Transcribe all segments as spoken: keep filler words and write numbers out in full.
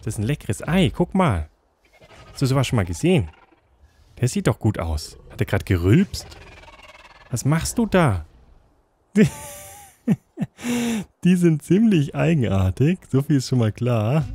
Das ist ein leckeres Ei. Guck mal. Hast du sowas schon mal gesehen? Der sieht doch gut aus. Hat er gerade gerülpst? Was machst du da? Die sind ziemlich eigenartig. So viel ist schon mal klar.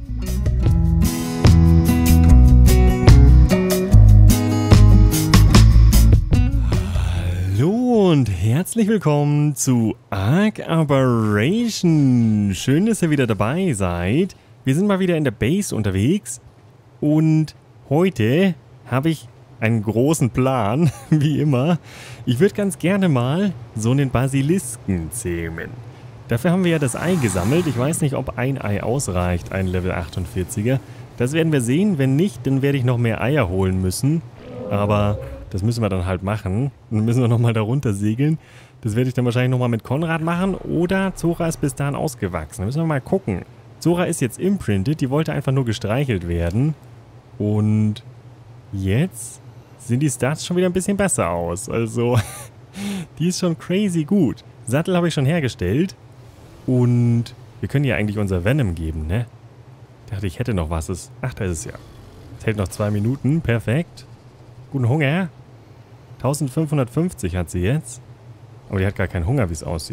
Hallo und herzlich willkommen zu Ark Aberration. Schön, dass ihr wieder dabei seid. Wir sind mal wieder in der Base unterwegs. Und heute habe ich einen großen Plan, wie immer. Ich würde ganz gerne mal so einen Basilisken zähmen. Dafür haben wir ja das Ei gesammelt. Ich weiß nicht, ob ein Ei ausreicht, ein Level achtundvierziger. Das werden wir sehen. Wenn nicht, dann werde ich noch mehr Eier holen müssen. Aber das müssen wir dann halt machen. Dann müssen wir nochmal da runter segeln. Das werde ich dann wahrscheinlich nochmal mit Konrad machen. Oder Zora ist bis dahin ausgewachsen. Da müssen wir mal gucken. Zora ist jetzt imprinted. Die wollte einfach nur gestreichelt werden. Und jetzt sehen die Stats schon wieder ein bisschen besser aus. Also, die ist schon crazy gut. Sattel habe ich schon hergestellt. Und wir können ihr eigentlich unser Venom geben, ne? Ich dachte, ich hätte noch was. Es, ach, da ist es ja. Es hält noch zwei Minuten. Perfekt. Guten Hunger. eintausendfünfhundertfünfzig hat sie jetzt. Aber die hat gar keinen Hunger, wie es aussieht.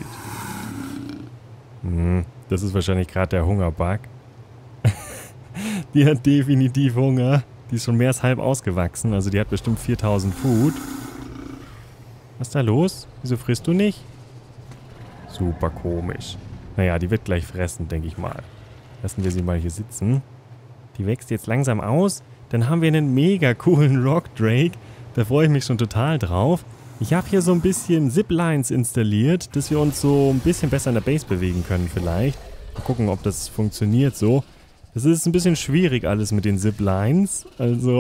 Hm, das ist wahrscheinlich gerade der Hungerbug. Die hat definitiv Hunger. Die ist schon mehr als halb ausgewachsen. Also die hat bestimmt viertausend Food. Was ist da los? Wieso frisst du nicht? Super komisch. Naja, die wird gleich fressen, denke ich mal. Lassen wir sie mal hier sitzen. Die wächst jetzt langsam aus. Dann haben wir einen mega coolen Rock Drake. Da freue ich mich schon total drauf. Ich habe hier so ein bisschen Ziplines installiert, dass wir uns so ein bisschen besser in der Base bewegen können vielleicht. Mal gucken, ob das funktioniert so. Das ist ein bisschen schwierig alles mit den Ziplines. Also,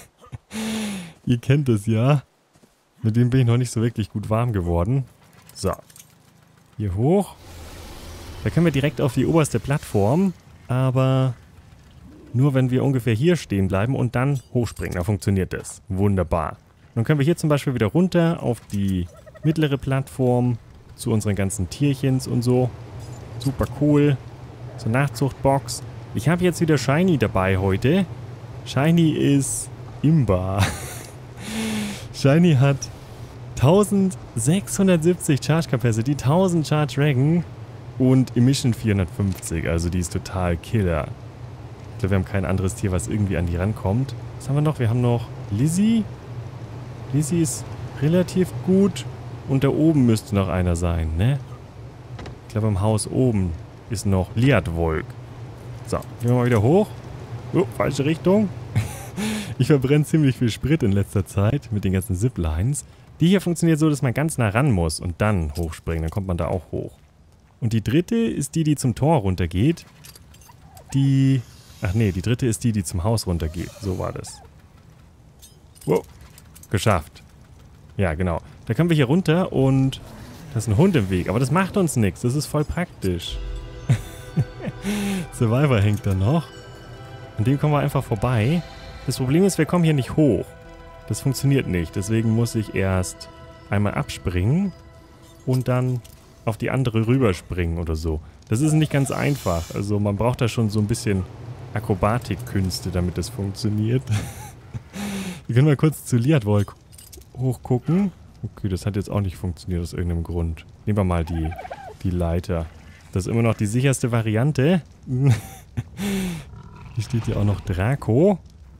ihr kennt es ja. Mit dem bin ich noch nicht so wirklich gut warm geworden. So. Hier hoch. Da können wir direkt auf die oberste Plattform. Aber nur wenn wir ungefähr hier stehen bleiben und dann hochspringen. Da funktioniert das. Wunderbar. Dann können wir hier zum Beispiel wieder runter auf die mittlere Plattform. Zu unseren ganzen Tierchens und so. Super cool. So Nachzuchtbox. Ich habe jetzt wieder Shiny dabei heute. Shiny ist Imba. Shiny hat eintausendsechshundertsiebzig Charge Capacity, tausend Charge Dragon und Emission vierhundertfünfzig. Also die ist total Killer. Ich glaube, wir haben kein anderes Tier, was irgendwie an die rankommt. Was haben wir noch? Wir haben noch Lizzie. Lizzie ist relativ gut. Und da oben müsste noch einer sein, ne? Ich glaube, im Haus oben ist noch Liatvolk. So, gehen wir mal wieder hoch. Oh, falsche Richtung. Ich verbrenne ziemlich viel Sprit in letzter Zeit mit den ganzen Ziplines. Die hier funktioniert so, dass man ganz nah ran muss und dann hochspringen. Dann kommt man da auch hoch. Und die dritte ist die, die zum Tor runtergeht. Die... Ach nee, die dritte ist die, die zum Haus runtergeht. So war das. Wow. Geschafft. Ja, genau. Da können wir hier runter und da ist ein Hund im Weg. Aber das macht uns nichts. Das ist voll praktisch. Survivor hängt da noch. An dem kommen wir einfach vorbei. Das Problem ist, wir kommen hier nicht hoch. Das funktioniert nicht. Deswegen muss ich erst einmal abspringen und dann auf die andere rüberspringen oder so. Das ist nicht ganz einfach. Also man braucht da schon so ein bisschen Akrobatikkünste, damit das funktioniert. Wir können mal kurz zu Liatvolk hochgucken. Okay, das hat jetzt auch nicht funktioniert aus irgendeinem Grund. Nehmen wir mal die, die Leiter. Das ist immer noch die sicherste Variante. Hier steht ja auch noch Draco.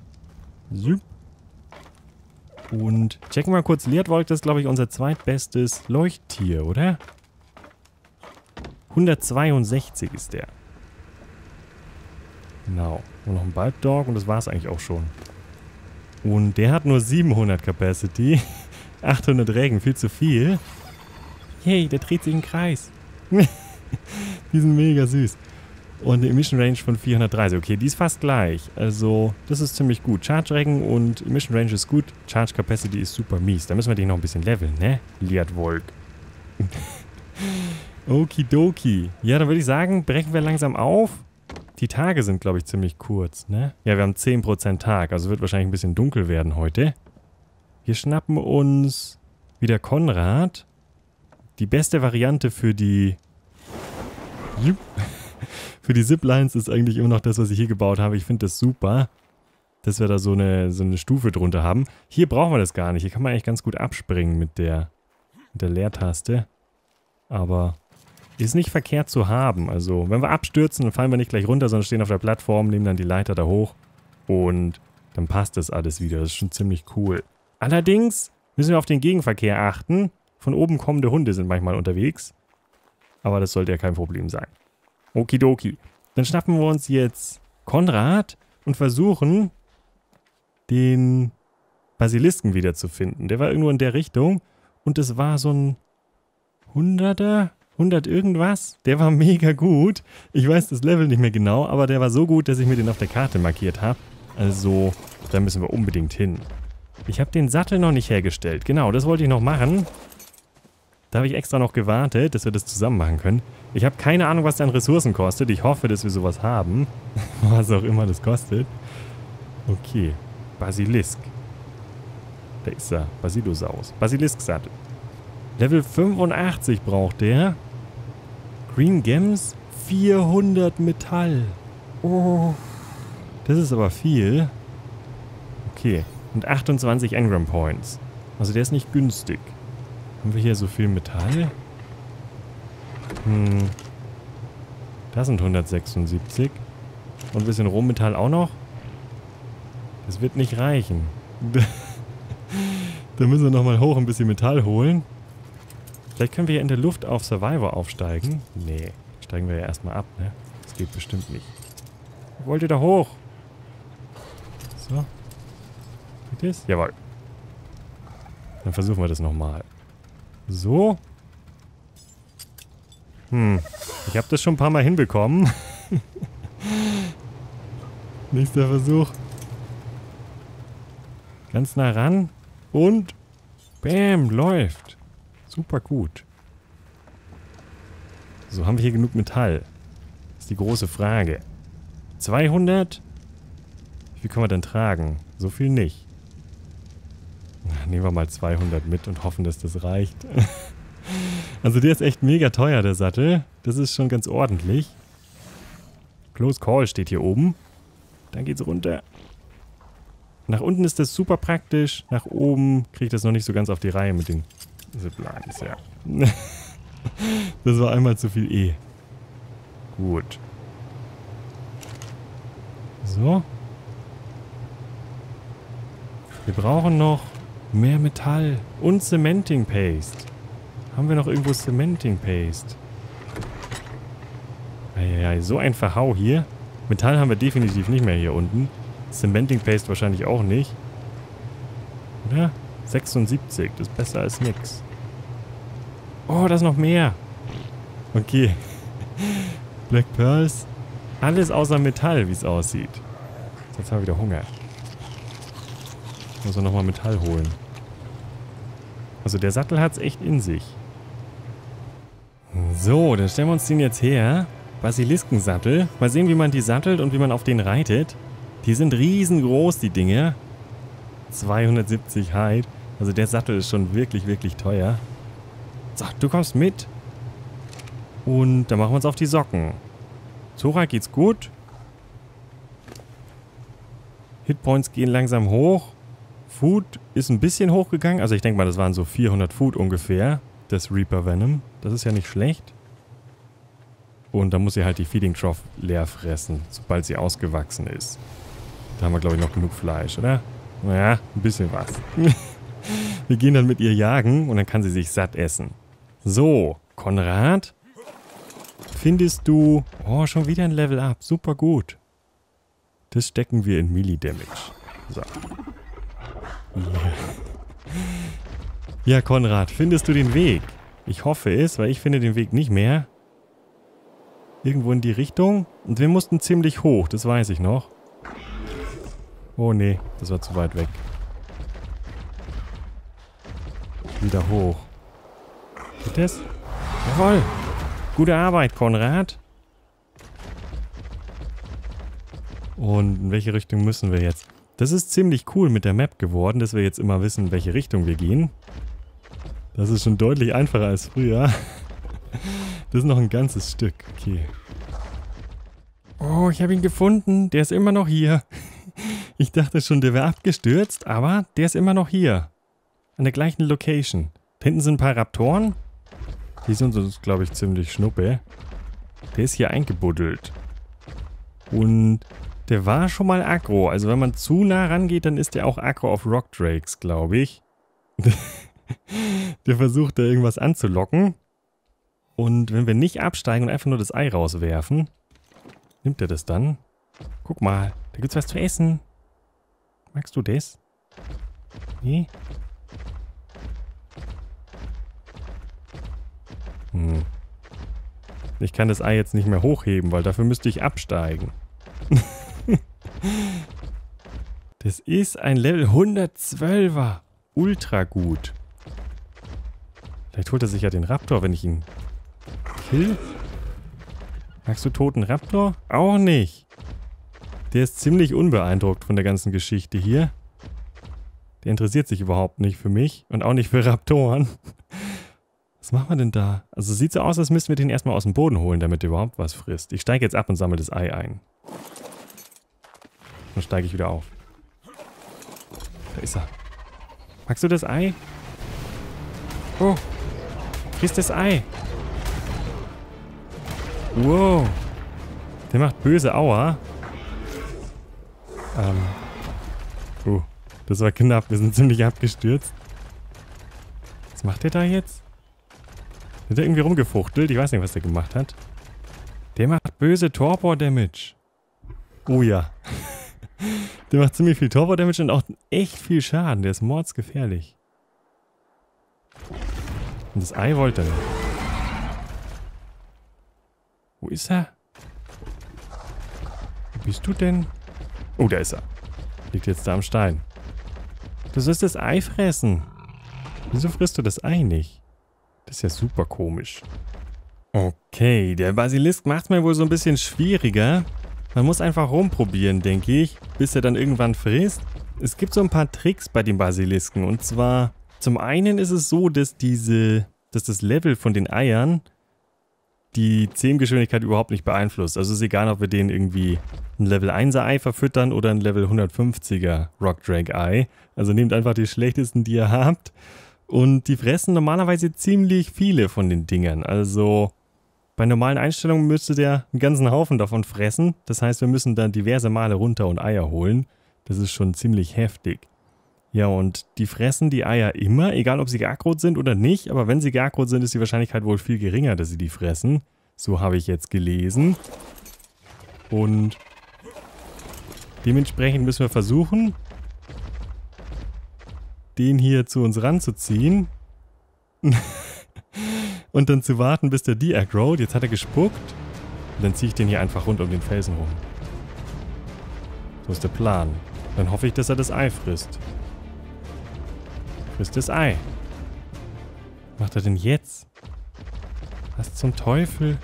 Und checken wir mal kurz. Liatvolk, das ist, glaube ich, unser zweitbestes Leuchttier, oder? hundertzweiundsechzig ist der. Genau. Und noch ein Bulbdog und das war es eigentlich auch schon. Und der hat nur siebenhundert Capacity. achthundert Regen, viel zu viel. Yay, der dreht sich im Kreis. Die sind mega süß. Und eine Emission Range von vierhundertdreißig. Okay, die ist fast gleich. Also, das ist ziemlich gut. Charge Regen und Emission Range ist gut. Charge Capacity ist super mies. Da müssen wir dich noch ein bisschen leveln, ne? Liatvolk. Okidoki. Ja, dann würde ich sagen, brechen wir langsam auf. Die Tage sind, glaube ich, ziemlich kurz, ne? Ja, wir haben zehn Prozent Tag. Also wird wahrscheinlich ein bisschen dunkel werden heute. Wir schnappen uns wieder Konrad. Die beste Variante für die Für die Ziplines ist eigentlich immer noch das, was ich hier gebaut habe. Ich finde das super, dass wir da so eine, so eine Stufe drunter haben. Hier brauchen wir das gar nicht. Hier kann man eigentlich ganz gut abspringen mit der, mit der Leertaste. Aber ist nicht verkehrt zu haben. Also, wenn wir abstürzen, dann fallen wir nicht gleich runter, sondern stehen auf der Plattform, nehmen dann die Leiter da hoch und dann passt das alles wieder. Das ist schon ziemlich cool. Allerdings müssen wir auf den Gegenverkehr achten. Von oben kommende Hunde sind manchmal unterwegs. Aber das sollte ja kein Problem sein. Okidoki. Dann schnappen wir uns jetzt Konrad und versuchen, den Basilisken wiederzufinden. Der war irgendwo in der Richtung. Und es war so ein Hunderter, hundert irgendwas. Der war mega gut. Ich weiß das Level nicht mehr genau, aber der war so gut, dass ich mir den auf der Karte markiert habe. Also, da müssen wir unbedingt hin. Ich habe den Sattel noch nicht hergestellt. Genau, das wollte ich noch machen. Da habe ich extra noch gewartet, dass wir das zusammen machen können. Ich habe keine Ahnung, was der an Ressourcen kostet. Ich hoffe, dass wir sowas haben. Was auch immer das kostet. Okay. Basilisk. Da ist er. Basilosaurus. Basilisk-Sattel. Level fünfundachtzig braucht der. Green Gems. vierhundert Metall. Oh. Das ist aber viel. Okay. Und achtundzwanzig Engram Points. Also der ist nicht günstig. Haben wir hier so viel Metall? Hm. Das sind hundertsechsundsiebzig. Und ein bisschen Rohmetall auch noch. Das wird nicht reichen. Da müssen wir nochmal hoch ein bisschen Metall holen. Vielleicht können wir ja in der Luft auf Survivor aufsteigen. Nee, steigen wir ja erstmal ab, ne? Das geht bestimmt nicht. Wollt ihr da hoch? So. Geht das? Jawohl. Dann versuchen wir das nochmal. So. Hm. Ich habe das schon ein paar Mal hinbekommen. Nächster Versuch. Ganz nah ran. Und bam, läuft. Super gut. So, haben wir hier genug Metall? Das ist die große Frage. zweihundert? Wie viel können wir denn tragen? So viel nicht. Nehmen wir mal zweihundert mit und hoffen, dass das reicht. Also der ist echt mega teuer, der Sattel. Das ist schon ganz ordentlich. Close Call steht hier oben. Dann geht's runter. Nach unten ist das super praktisch. Nach oben kriege ich das noch nicht so ganz auf die Reihe mit den Ziplines, ja. Das war einmal zu viel E. Gut. So. Wir brauchen noch mehr Metall und Cementing Paste. Haben wir noch irgendwo Cementing Paste? Eieiei, so ein Verhau hier. Metall haben wir definitiv nicht mehr hier unten. Cementing Paste wahrscheinlich auch nicht. Oder? sechsundsiebzig, das ist besser als nix. Oh, da ist noch mehr. Okay. Black Pearls. Alles außer Metall, wie es aussieht. Jetzt haben wir wieder Hunger. Muss man nochmal Metall holen. Also der Sattel hat es echt in sich. So, dann stellen wir uns den jetzt her. Basiliskensattel. Mal sehen, wie man die sattelt und wie man auf den reitet. Die sind riesengroß, die Dinge. zweihundertsiebzig Height. Also der Sattel ist schon wirklich, wirklich teuer. So, du kommst mit. Und dann machen wir uns auf die Socken. Zora geht's gut. Hitpoints gehen langsam hoch. Food ist ein bisschen hochgegangen. Also ich denke mal, das waren so vierhundert Food ungefähr. Das Reaper Venom. Das ist ja nicht schlecht. Und dann muss sie halt die Feeding Trough leer fressen, sobald sie ausgewachsen ist. Da haben wir, glaube ich, noch genug Fleisch, oder? Naja, ein bisschen was. Wir gehen dann mit ihr jagen und dann kann sie sich satt essen. So, Konrad. Findest du... Oh, schon wieder ein Level Up. Super gut. Das stecken wir in Melee Damage. So. Yeah. Ja, Konrad, findest du den Weg? Ich hoffe es, weil ich finde den Weg nicht mehr. Irgendwo in die Richtung. Und wir mussten ziemlich hoch, das weiß ich noch. Oh nee, das war zu weit weg. Wieder hoch. Geht das? Jawohl! Gute Arbeit, Konrad. Und in welche Richtung müssen wir jetzt? Das ist ziemlich cool mit der Map geworden, dass wir jetzt immer wissen, in welche Richtung wir gehen. Das ist schon deutlich einfacher als früher. Das ist noch ein ganzes Stück. Okay. Oh, ich habe ihn gefunden. Der ist immer noch hier. Ich dachte schon, der wäre abgestürzt, aber der ist immer noch hier. An der gleichen Location. Da hinten sind ein paar Raptoren. Die sind uns, glaube ich, ziemlich schnuppe. Der ist hier eingebuddelt. Und der war schon mal aggro. Also wenn man zu nah rangeht, dann ist der auch aggro auf Rock Drakes, glaube ich. Der versucht da irgendwas anzulocken. Und wenn wir nicht absteigen und einfach nur das Ei rauswerfen, nimmt er das dann? Guck mal, da gibt's was zu essen. Magst du das? Nee? Hm. Ich kann das Ei jetzt nicht mehr hochheben, weil dafür müsste ich absteigen. Das ist ein Level hundertzwölfer. Ultra gut. Vielleicht holt er sich ja den Raptor, wenn ich ihn kill. Magst du toten Raptor? Auch nicht. Der ist ziemlich unbeeindruckt von der ganzen Geschichte hier. Der interessiert sich überhaupt nicht für mich und auch nicht für Raptoren. Was machen wir denn da? Also sieht so aus, als müssten wir den erstmal aus dem Boden holen, damit er überhaupt was frisst. Ich steige jetzt ab und sammle das Ei ein. Dann steige ich wieder auf. Da ist er. Magst du das Ei? Oh. Frisst das Ei. Wow. Der macht böse Aua. Ähm. Oh. Das war knapp. Wir sind ziemlich abgestürzt. Was macht der da jetzt? Hat er irgendwie rumgefuchtelt? Ich weiß nicht, was der gemacht hat. Der macht böse Torpor-Damage. Oh ja. Der macht ziemlich viel Torpor-Damage und auch echt viel Schaden. Der ist mordsgefährlich. Und das Ei wollte er nicht. Wo ist er? Wo bist du denn? Oh, da ist er. Liegt jetzt da am Stein. Du sollst das Ei fressen. Wieso frisst du das Ei nicht? Das ist ja super komisch. Okay, der Basilisk macht es mir wohl so ein bisschen schwieriger. Man muss einfach rumprobieren, denke ich, bis er dann irgendwann frisst. Es gibt so ein paar Tricks bei den Basilisken. Und zwar, zum einen ist es so, dass diese, dass das Level von den Eiern die Zähmgeschwindigkeit überhaupt nicht beeinflusst. Also es ist egal, ob wir denen irgendwie ein Level einser Ei verfüttern oder ein Level hundertfünfziger Rock Drake Ei. Also nehmt einfach die schlechtesten, die ihr habt. Und die fressen normalerweise ziemlich viele von den Dingern. Also bei normalen Einstellungen müsste der einen ganzen Haufen davon fressen. Das heißt, wir müssen dann diverse Male runter und Eier holen. Das ist schon ziemlich heftig. Ja, und die fressen die Eier immer, egal ob sie geackert sind oder nicht. Aber wenn sie geackert sind, ist die Wahrscheinlichkeit wohl viel geringer, dass sie die fressen. So habe ich jetzt gelesen. Und dementsprechend müssen wir versuchen, den hier zu uns ranzuziehen. Und dann zu warten, bis der deaggrowt. Jetzt hat er gespuckt. Und dann ziehe ich den hier einfach rund um den Felsen rum. So ist der Plan. Dann hoffe ich, dass er das Ei frisst. Frisst das Ei. Was macht er denn jetzt? Was zum Teufel?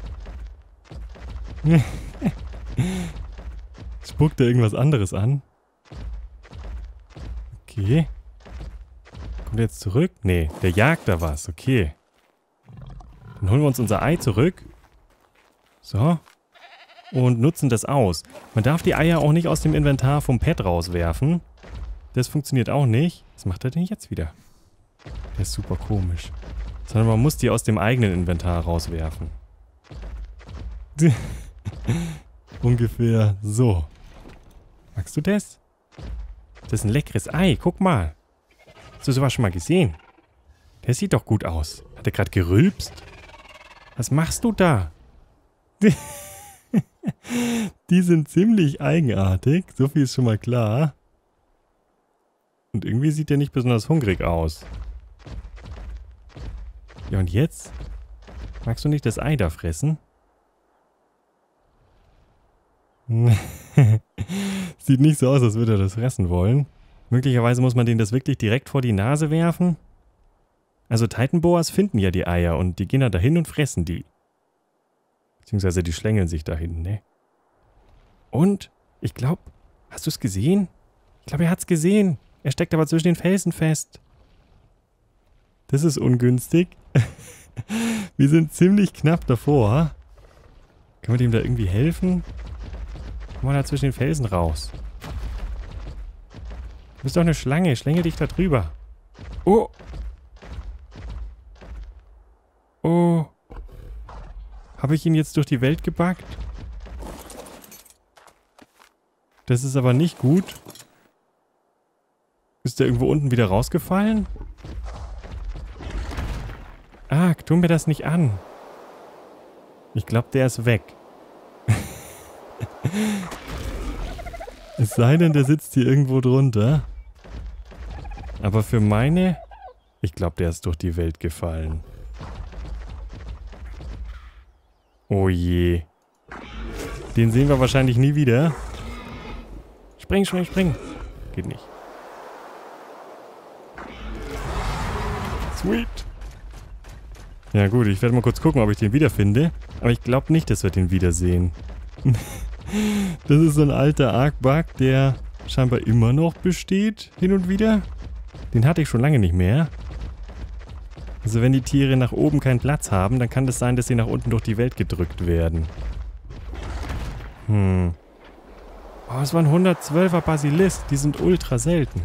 Spuckt er irgendwas anderes an? Okay. Kommt er jetzt zurück? Nee, der jagt da was. Okay. Dann holen wir uns unser Ei zurück. So. Und nutzen das aus. Man darf die Eier auch nicht aus dem Inventar vom Pet rauswerfen. Das funktioniert auch nicht. Was macht er denn jetzt wieder? Der ist super komisch. Sondern man muss die aus dem eigenen Inventar rauswerfen. Ungefähr so. Magst du das? Das ist ein leckeres Ei. Guck mal. Hast du sowas schon mal gesehen? Der sieht doch gut aus. Hat er gerade gerülpst? Was machst du da? Die sind ziemlich eigenartig. So viel ist schon mal klar. Und irgendwie sieht der nicht besonders hungrig aus. Ja, und jetzt? Magst du nicht das Ei da fressen? Sieht nicht so aus, als würde er das fressen wollen. Möglicherweise muss man denen das wirklich direkt vor die Nase werfen. Also Titanboas finden ja die Eier und die gehen da dahin und fressen die. Beziehungsweise die schlängeln sich dahin, ne? Und? Ich glaube, hast du es gesehen? Ich glaube, er hat es gesehen. Er steckt aber zwischen den Felsen fest. Das ist ungünstig. Wir sind ziemlich knapp davor. Können wir dem da irgendwie helfen? Komm mal da zwischen den Felsen raus. Du bist doch eine Schlange. Schlängel dich da drüber. Oh. Oh. Habe ich ihn jetzt durch die Welt gebackt? Das ist aber nicht gut. Ist der irgendwo unten wieder rausgefallen? Ah, tu mir das nicht an. Ich glaube, der ist weg. Es sei denn, der sitzt hier irgendwo drunter. Aber für meine... Ich glaube, der ist durch die Welt gefallen. Oh je. Den sehen wir wahrscheinlich nie wieder. Spring, spring, spring. Geht nicht. Sweet. Ja gut, ich werde mal kurz gucken, ob ich den wiederfinde. Aber ich glaube nicht, dass wir den wiedersehen. Das ist so ein alter Ark-Bug, der scheinbar immer noch besteht, hin und wieder. Den hatte ich schon lange nicht mehr. Also wenn die Tiere nach oben keinen Platz haben, dann kann das sein, dass sie nach unten durch die Welt gedrückt werden. Hm. Oh, es waren hundertzwölfer Basilisk. Die sind ultra selten.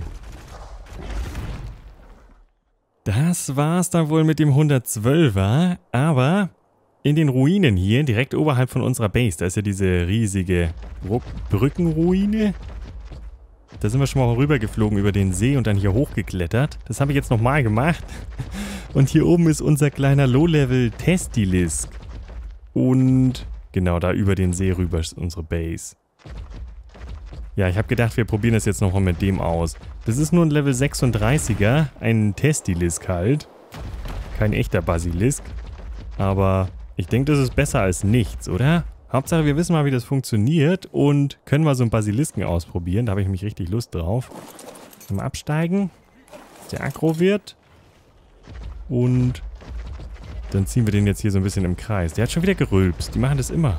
Das war's dann wohl mit dem hundertzwölfer. Aber in den Ruinen hier, direkt oberhalb von unserer Base, da ist ja diese riesige Bru- Brückenruine. Da sind wir schon mal rübergeflogen über den See und dann hier hochgeklettert. Das habe ich jetzt nochmal gemacht. Und hier oben ist unser kleiner Low-Level-Testilisk. Und genau da über den See rüber ist unsere Base. Ja, ich habe gedacht, wir probieren das jetzt nochmal mit dem aus. Das ist nur ein Level sechsunddreißiger, ein Testilisk halt. Kein echter Basilisk. Aber ich denke, das ist besser als nichts, oder? Hauptsache, wir wissen mal, wie das funktioniert und können mal so einen Basilisken ausprobieren. Da habe ich mich richtig Lust drauf. Mal absteigen, dass der aggro wird. Und dann ziehen wir den jetzt hier so ein bisschen im Kreis. Der hat schon wieder gerülpst. Die machen das immer.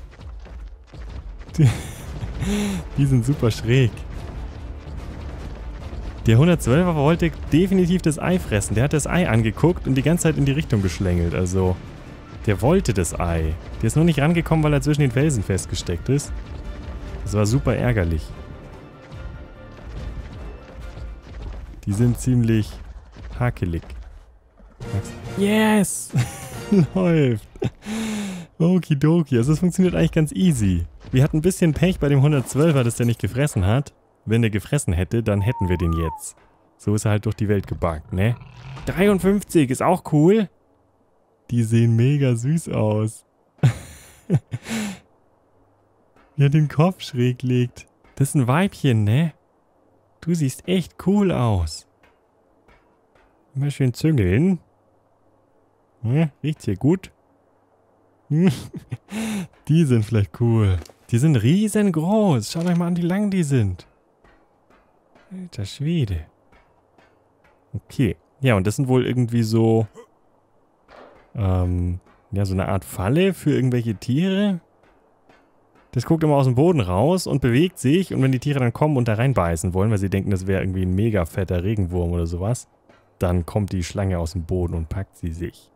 Die, die sind super schräg. Der hundertzwölfer wollte definitiv das Ei fressen. Der hat das Ei angeguckt und die ganze Zeit in die Richtung geschlängelt. Also, der wollte das Ei. Der ist nur nicht rangekommen, weil er zwischen den Felsen festgesteckt ist. Das war super ärgerlich. Die sind ziemlich hakelig. Yes! Läuft. Okidoki. Also es funktioniert eigentlich ganz easy. Wir hatten ein bisschen Pech bei dem hundertzwölfer, dass der nicht gefressen hat. Wenn der gefressen hätte, dann hätten wir den jetzt. So ist er halt durch die Welt gebackt, ne? dreiundfünfzig ist auch cool. Die sehen mega süß aus. Wie er den Kopf schräg legt. Das ist ein Weibchen, ne? Du siehst echt cool aus. Immer schön züngeln. Ja, riecht's hier gut? Die sind vielleicht cool. Die sind riesengroß. Schaut euch mal an, wie lang die sind. Alter Schwede. Okay. Ja, und das sind wohl irgendwie so... Ähm, ja, so eine Art Falle für irgendwelche Tiere. Das guckt immer aus dem Boden raus und bewegt sich. Und wenn die Tiere dann kommen und da reinbeißen wollen, weil sie denken, das wäre irgendwie ein mega fetter Regenwurm oder sowas, dann kommt die Schlange aus dem Boden und packt sie sich.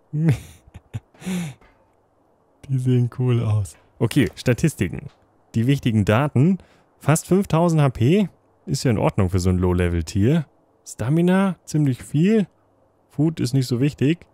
Die sehen cool aus. Okay, Statistiken. Die wichtigen Daten. Fast fünftausend H P. Ist ja in Ordnung für so ein Low-Level-Tier. Stamina, ziemlich viel. Food ist nicht so wichtig.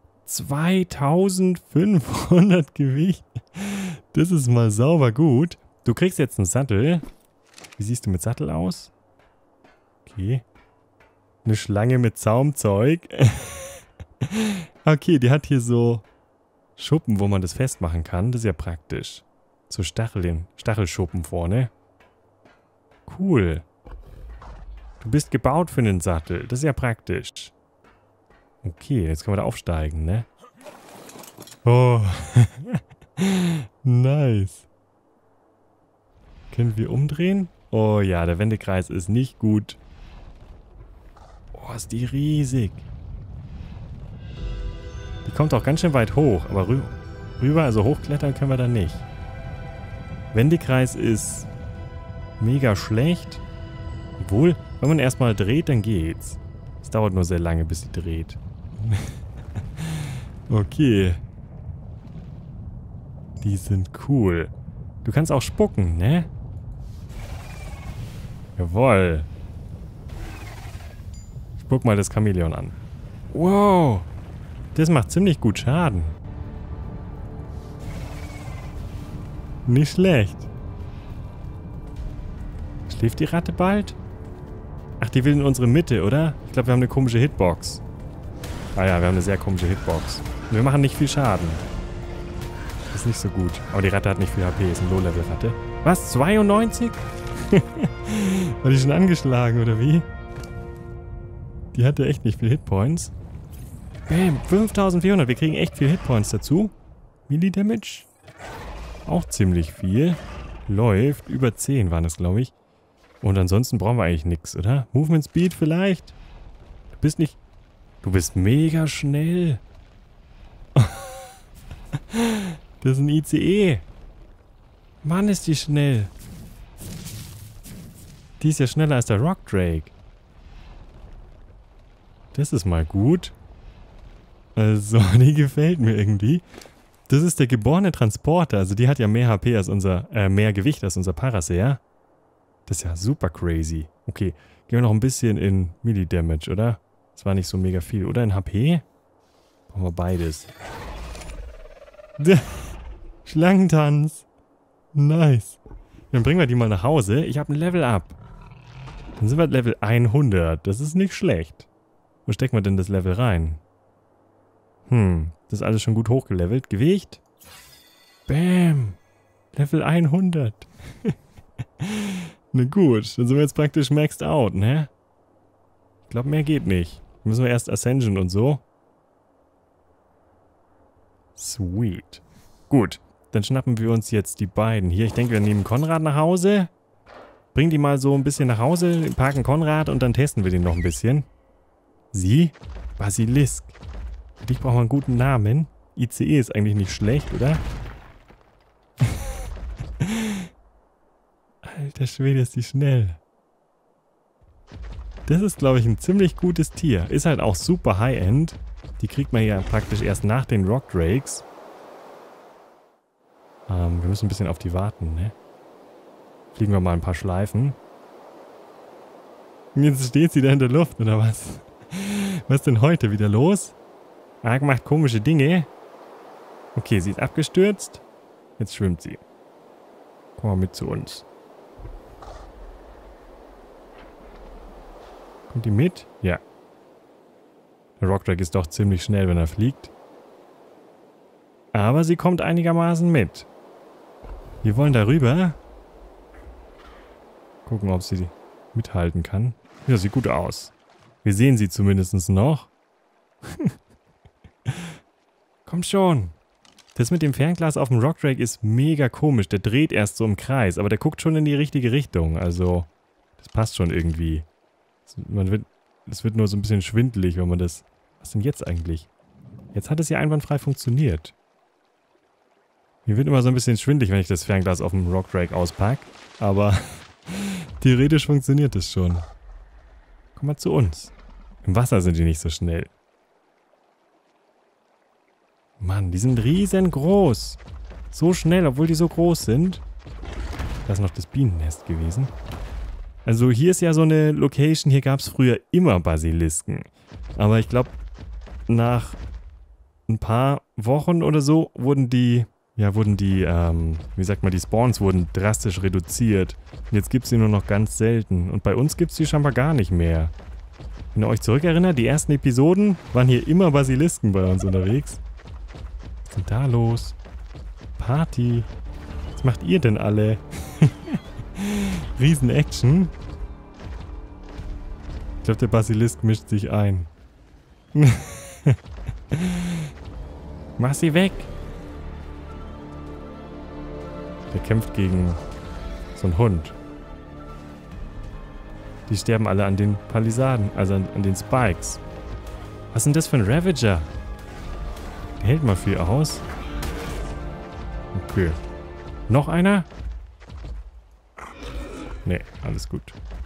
zweitausendfünfhundert Gewicht. Das ist mal sauber gut. Du kriegst jetzt einen Sattel. Wie siehst du mit Sattel aus? Okay. Eine Schlange mit Zaumzeug. Okay, die hat hier so Schuppen, wo man das festmachen kann. Das ist ja praktisch. So Stacheln, Stachelschuppen vorne. Cool. Du bist gebaut für einen Sattel. Das ist ja praktisch. Okay, jetzt können wir da aufsteigen, ne? Oh. Nice. Können wir umdrehen? Oh ja, der Wendekreis ist nicht gut. Oh, ist die riesig. Die kommt auch ganz schön weit hoch, aber rü rüber, also hochklettern können wir da nicht. Wendekreis ist mega schlecht. Obwohl, wenn man erstmal dreht, dann geht's. Es dauert nur sehr lange, bis sie dreht. Okay. Die sind cool. Du kannst auch spucken, ne? Jawohl. Spuck mal das Chamäleon an. Wow. Das macht ziemlich gut Schaden. Nicht schlecht. Schläft die Ratte bald? Ach, die will in unsere Mitte, oder? Ich glaube, wir haben eine komische Hitbox. Ah ja, wir haben eine sehr komische Hitbox. Und wir machen nicht viel Schaden. Das ist nicht so gut. Aber die Ratte hat nicht viel H P, ist eine Low-Level-Ratte. Was? zweiundneunzig? War die schon angeschlagen, oder wie? Die hatte echt nicht viel Hitpoints. Bam, fünftausendvierhundert. Wir kriegen echt viel Hitpoints dazu. Melee-Damage. Auch ziemlich viel. Läuft. Über zehn waren es, glaube ich. Und ansonsten brauchen wir eigentlich nichts, oder? Movement Speed vielleicht? Du bist nicht... Du bist mega schnell. Das ist ein I C E. Mann, ist die schnell. Die ist ja schneller als der Rock Drake. Das ist mal gut. Also, die gefällt mir irgendwie. Das ist der geborene Transporter. Also, die hat ja mehr H P als unser... Äh, mehr Gewicht als unser Parasaur. Das ist ja super crazy. Okay, gehen wir noch ein bisschen in Melee Damage, oder? Das war nicht so mega viel. Oder in H P? Brauchen wir beides. Schlangentanz. Nice. Dann bringen wir die mal nach Hause. Ich habe ein Level Up. Dann sind wir Level hundert. Das ist nicht schlecht. Wo stecken wir denn das Level rein? Hm, das ist alles schon gut hochgelevelt. Gewicht? Bam. Level hundert. Na gut, dann sind wir jetzt praktisch maxed out, ne? Ich glaube, mehr geht nicht. Müssen wir erst Ascension und so. Sweet. Gut, dann schnappen wir uns jetzt die beiden hier. Ich denke, wir nehmen Konrad nach Hause. Bringen die mal so ein bisschen nach Hause, parken Konrad und dann testen wir den noch ein bisschen. Sie? Basilisk. Für dich brauchen wir einen guten Namen. I C E ist eigentlich nicht schlecht, oder? Alter Schwede, ist die schnell. Das ist, glaube ich, ein ziemlich gutes Tier. Ist halt auch super High-End. Die kriegt man ja praktisch erst nach den Rock Drakes. Ähm, wir müssen ein bisschen auf die warten, ne? Fliegen wir mal ein paar Schleifen. Und jetzt steht sie da in der Luft, oder was? Was ist denn heute wieder los? Ark macht komische Dinge. Okay, sie ist abgestürzt. Jetzt schwimmt sie. Komm mal mit zu uns. Kommt die mit? Ja. Der Rockdrake ist doch ziemlich schnell, wenn er fliegt. Aber sie kommt einigermaßen mit. Wir wollen darüber. Gucken, ob sie mithalten kann. Ja, sieht gut aus. Wir sehen sie zumindest noch. Komm schon. Das mit dem Fernglas auf dem Rockdrake ist mega komisch. Der dreht erst so im Kreis, aber der guckt schon in die richtige Richtung. Also, das passt schon irgendwie. Man wird, es wird nur so ein bisschen schwindelig, wenn man das... Was denn jetzt eigentlich? Jetzt hat es ja einwandfrei funktioniert. Mir wird immer so ein bisschen schwindelig, wenn ich das Fernglas auf dem Rockdrake auspacke. Aber theoretisch funktioniert es schon. Komm mal zu uns. Im Wasser sind die nicht so schnell. Mann, die sind riesengroß. So schnell, obwohl die so groß sind. Da ist noch das Bienennest gewesen. Also hier ist ja so eine Location, hier gab es früher immer Basilisken. Aber ich glaube, nach ein paar Wochen oder so wurden die, ja, wurden die, ähm, wie sagt man, die Spawns wurden drastisch reduziert. Und jetzt gibt es sie nur noch ganz selten. Und bei uns gibt es die scheinbar gar nicht mehr. Wenn ihr euch zurückerinnert, die ersten Episoden waren hier immer Basilisken bei uns unterwegs. Was ist denn da los? Party. Was macht ihr denn alle? Riesen-Action. Ich glaube, der Basilisk mischt sich ein. Mach sie weg. Der kämpft gegen so einen Hund. Die sterben alle an den Palisaden, also an, an den Spikes. Was ist denn das für ein Ravager? Der hält mal viel aus. Okay. Noch einer? Nee, alles gut.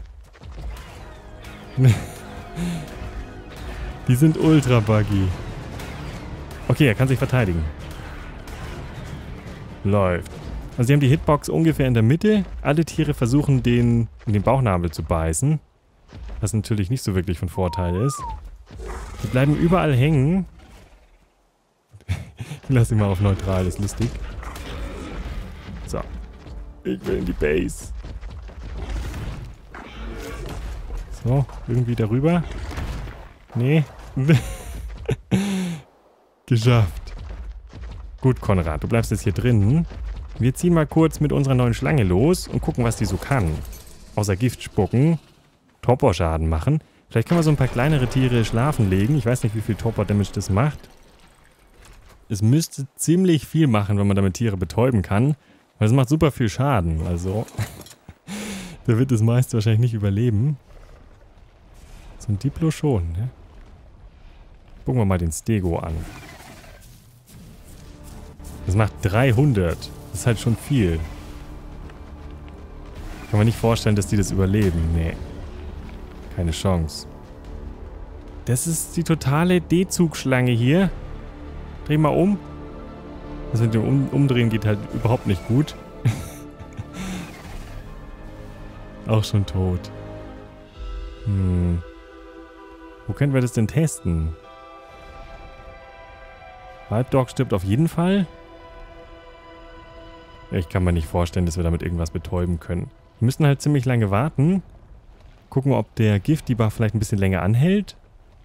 Die sind ultra buggy. Okay, er kann sich verteidigen. Läuft. Also sie haben die Hitbox ungefähr in der Mitte. Alle Tiere versuchen, den in den Bauchnabel zu beißen. Was natürlich nicht so wirklich von Vorteil ist. Die bleiben überall hängen. Ich lasse ihn mal auf neutral, das ist lustig. So. Ich will in die Base. So, irgendwie darüber. Nee. Geschafft. Gut, Konrad, du bleibst jetzt hier drin. Wir ziehen mal kurz mit unserer neuen Schlange los und gucken, was die so kann. Außer Gift spucken, Torpor-Schaden machen. Vielleicht können wir so ein paar kleinere Tiere schlafen legen. Ich weiß nicht, wie viel Torpor-Damage das macht. Es müsste ziemlich viel machen, wenn man damit Tiere betäuben kann. Weil es macht super viel Schaden. Also, der wird das meiste wahrscheinlich nicht überleben. So ein Diplo schon, ne? Gucken wir mal den Stego an. Das macht dreihundert. Das ist halt schon viel. Kann man nicht vorstellen, dass die das überleben. Nee. Keine Chance. Das ist die totale D-Zugschlange hier. Dreh mal um. Das mit dem um Umdrehen geht halt überhaupt nicht gut. Auch schon tot. Hm. Wo können wir das denn testen? Halbdog stirbt auf jeden Fall. Ich kann mir nicht vorstellen, dass wir damit irgendwas betäuben können. Wir müssen halt ziemlich lange warten. Gucken wir, ob der Gift-Debuff vielleicht ein bisschen länger anhält.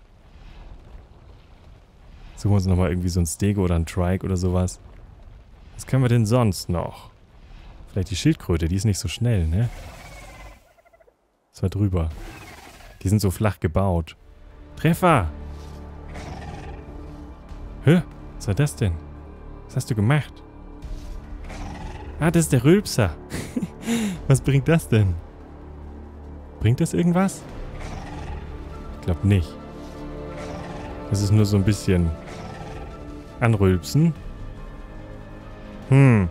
Suchen wir uns nochmal irgendwie so ein Stego oder ein Trike oder sowas. Was können wir denn sonst noch? Vielleicht die Schildkröte, die ist nicht so schnell, ne? Das war drüber. Die sind so flach gebaut. Treffer! Hä? Was war das denn? Was hast du gemacht? Ah, das ist der Rülpser. Was bringt das denn? Bringt das irgendwas? Ich glaube nicht. Das ist nur so ein bisschen anrülpsen. Hm.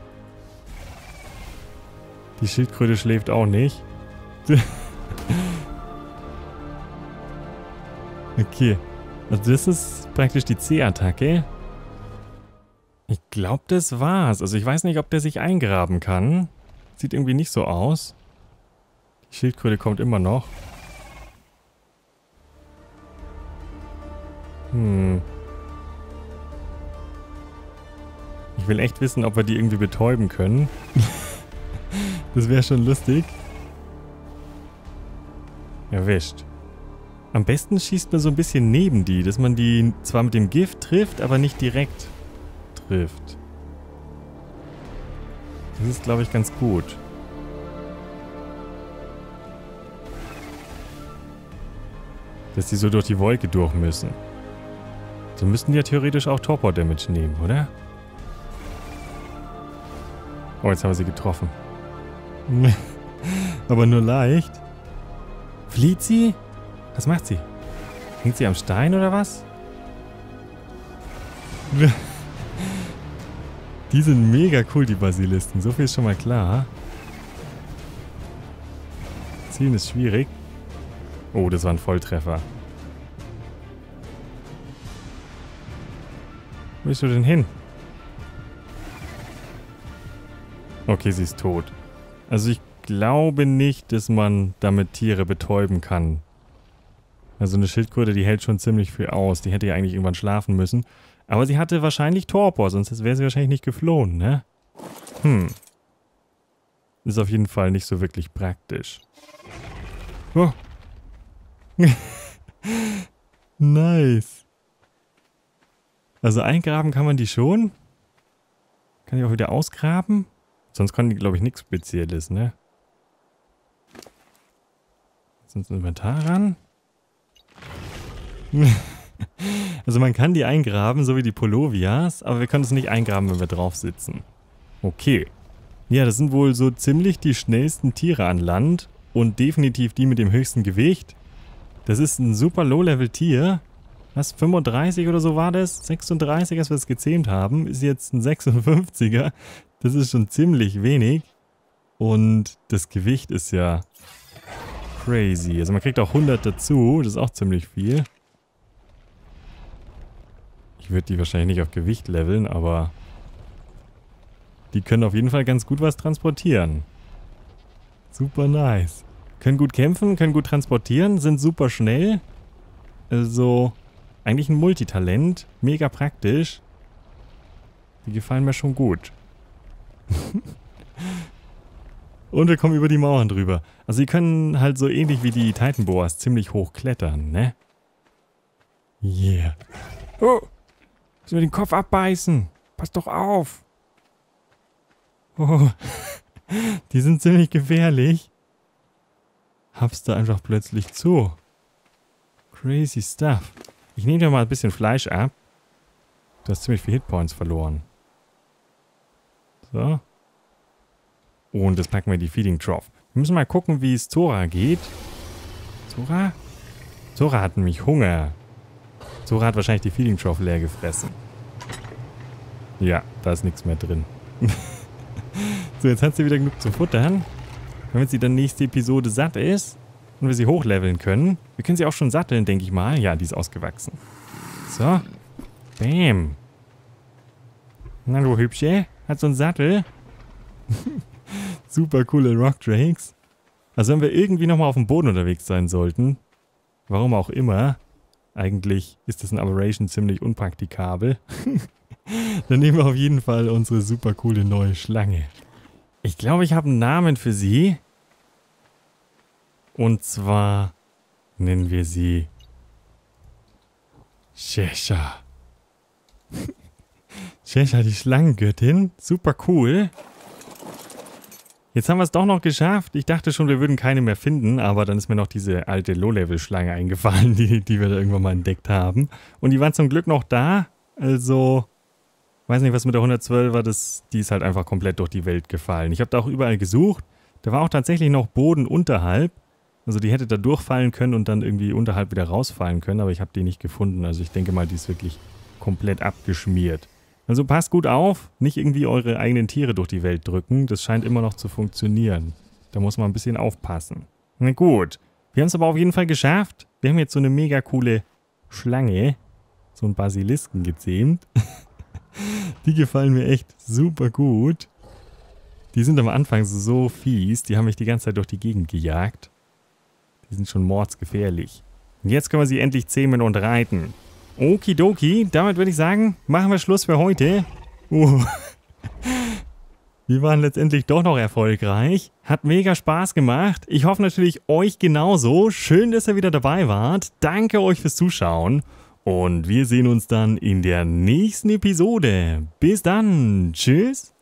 Die Schildkröte schläft auch nicht. Okay. Also das ist praktisch die C-Attacke. Ich glaube, das war's. Also ich weiß nicht, ob der sich eingraben kann. Sieht irgendwie nicht so aus. Die Schildkröte kommt immer noch. Hm. Ich will echt wissen, ob wir die irgendwie betäuben können. Das wäre schon lustig. Erwischt. Am besten schießt man so ein bisschen neben die, dass man die zwar mit dem Gift trifft, aber nicht direkt trifft. Das ist, glaube ich, ganz gut. Dass die so durch die Wolke durch müssen. So müssten die ja theoretisch auch Torpor-Damage nehmen, oder? Oh, jetzt haben wir sie getroffen. Aber nur leicht. Flieht sie? Was macht sie? Hängt sie am Stein oder was? Die sind mega cool, die Basilisken. So viel ist schon mal klar. Zielen ist schwierig. Oh, das war ein Volltreffer. Wo bist du denn hin? Okay, sie ist tot. Also ich glaube nicht, dass man damit Tiere betäuben kann. Also eine Schildkröte, die hält schon ziemlich viel aus. Die hätte ja eigentlich irgendwann schlafen müssen. Aber sie hatte wahrscheinlich Torpor, sonst wäre sie wahrscheinlich nicht geflohen, ne? Hm. Ist auf jeden Fall nicht so wirklich praktisch. Oh. Nice. Also eingraben kann man die schon. Kann ich auch wieder ausgraben. Sonst kann die, glaube ich, nichts Spezielles, ne? Sonst ein Inventar ran. Also man kann die eingraben, so wie die Polovias, aber wir können es nicht eingraben, wenn wir drauf sitzen. Okay. Ja, das sind wohl so ziemlich die schnellsten Tiere an Land und definitiv die mit dem höchsten Gewicht. Das ist ein super Low-Level-Tier. Was, fünfunddreißig oder so war das? sechsunddreißig, als wir es gezähmt haben, ist jetzt ein sechsundfünfziger. Das ist schon ziemlich wenig. Und das Gewicht ist ja crazy. Also man kriegt auch hundert dazu, das ist auch ziemlich viel. Ich würde die wahrscheinlich nicht auf Gewicht leveln, aber Die können auf jeden Fall ganz gut was transportieren. Super nice. Können gut kämpfen, können gut transportieren, sind super schnell. Also, eigentlich ein Multitalent. Mega praktisch. Die gefallen mir schon gut. Und wir kommen über die Mauern drüber. Also, die können halt so ähnlich wie die Titan Boas ziemlich hoch klettern, ne? Yeah. Oh! Müssen wir den Kopf abbeißen? Pass doch auf! Oh. Die sind ziemlich gefährlich. Hab's da einfach plötzlich zu. Crazy stuff. Ich nehme dir mal ein bisschen Fleisch ab. Du hast ziemlich viel Hitpoints verloren. So. Und das packen wir in die Feeding Trough. Wir müssen mal gucken, wie es Zora geht. Zora? Zora hat nämlich Hunger. Zora hat wahrscheinlich die Feeding Trough leer gefressen. Ja, da ist nichts mehr drin. So, jetzt hat sie wieder genug zu futtern. Damit sie dann nächste Episode satt ist und wir sie hochleveln können. Wir können sie auch schon satteln, denke ich mal. Ja, die ist ausgewachsen. So. Bam. Na du Hübsche. Hat so einen Sattel. Super coole Rock Drakes. Also wenn wir irgendwie nochmal auf dem Boden unterwegs sein sollten, warum auch immer, eigentlich ist das in Aberration ziemlich unpraktikabel, dann nehmen wir auf jeden Fall unsere super coole neue Schlange. Ich glaube, ich habe einen Namen für sie. Und zwar nennen wir sie Shesha. Shesha, die Schlangengöttin. Super cool. Jetzt haben wir es doch noch geschafft. Ich dachte schon, wir würden keine mehr finden, aber dann ist mir noch diese alte Low-Level-Schlange eingefallen, die, die wir da irgendwann mal entdeckt haben. Und die waren zum Glück noch da. Also, weiß nicht, was mit der hundertzwölf war, das, die ist halt einfach komplett durch die Welt gefallen. Ich habe da auch überall gesucht. Da war auch tatsächlich noch Boden unterhalb. Also die hätte da durchfallen können und dann irgendwie unterhalb wieder rausfallen können, aber ich habe die nicht gefunden. Also ich denke mal, die ist wirklich komplett abgeschmiert. Also passt gut auf, nicht irgendwie eure eigenen Tiere durch die Welt drücken. Das scheint immer noch zu funktionieren. Da muss man ein bisschen aufpassen. Na gut, wir haben es aber auf jeden Fall geschafft. Wir haben jetzt so eine mega coole Schlange, so einen Basilisken gezähmt. Die gefallen mir echt super gut. Die sind am Anfang so fies, die haben mich die ganze Zeit durch die Gegend gejagt. Die sind schon mordsgefährlich. Und jetzt können wir sie endlich zähmen und reiten. Okidoki, damit würde ich sagen, machen wir Schluss für heute. Uh. Wir waren letztendlich doch noch erfolgreich. Hat mega Spaß gemacht. Ich hoffe natürlich euch genauso. Schön, dass ihr wieder dabei wart. Danke euch fürs Zuschauen. Und wir sehen uns dann in der nächsten Episode. Bis dann. Tschüss.